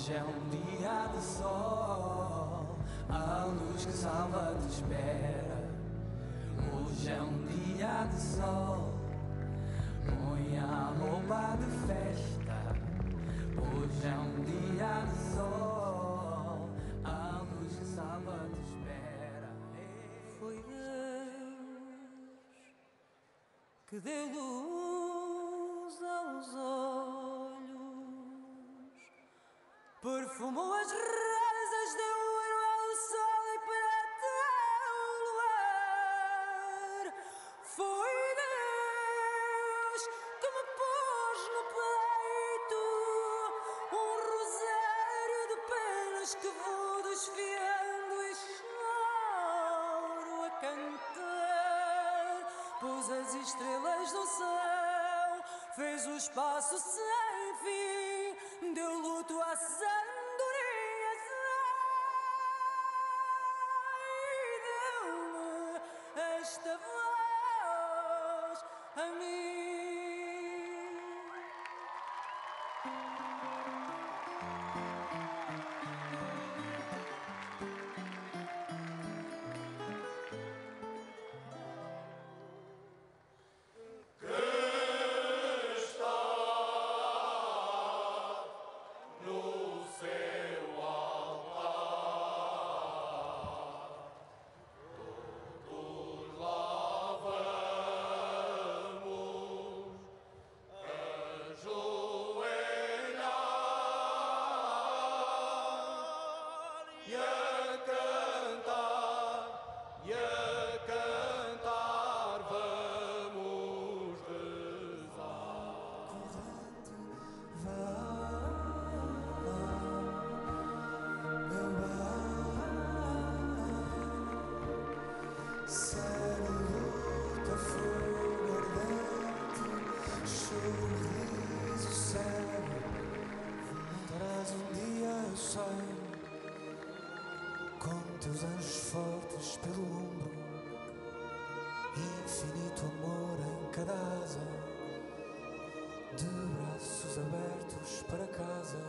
Hoje é um dia de sol, a luz que salva te espera. Hoje é um dia de sol, põe a roupa de festa. Hoje é um dia de sol, a luz que salva te espera. Foi Deus que deu luz aos olhos, perfumou as rasas, deu ouro ao sol e prata ao luar. Foi Deus que me pôs no peito um rosário de penas que vou desfiando e choro a cantar. Pôs as estrelas no céu, fez o espaço sem fim, deu luto às andorinhas e deu-me esta voz a mim. Com teus anjos fortes pelo ombro, infinito amor em cada asa, de braços abertos para casa.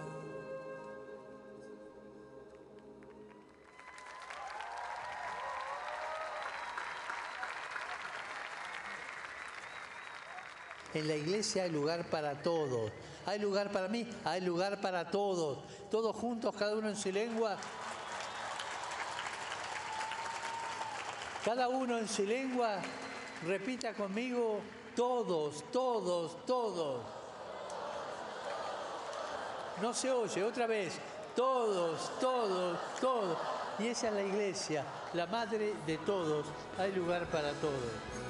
En la iglesia hay lugar para todos. Hay lugar para mí, hay lugar para todos. Todos juntos, cada uno en su lengua. Cada uno en su lengua, repita conmigo, todos, todos, todos. No se oye, otra vez, todos, todos, todos. Y esa es la iglesia, la madre de todos. Hay lugar para todos.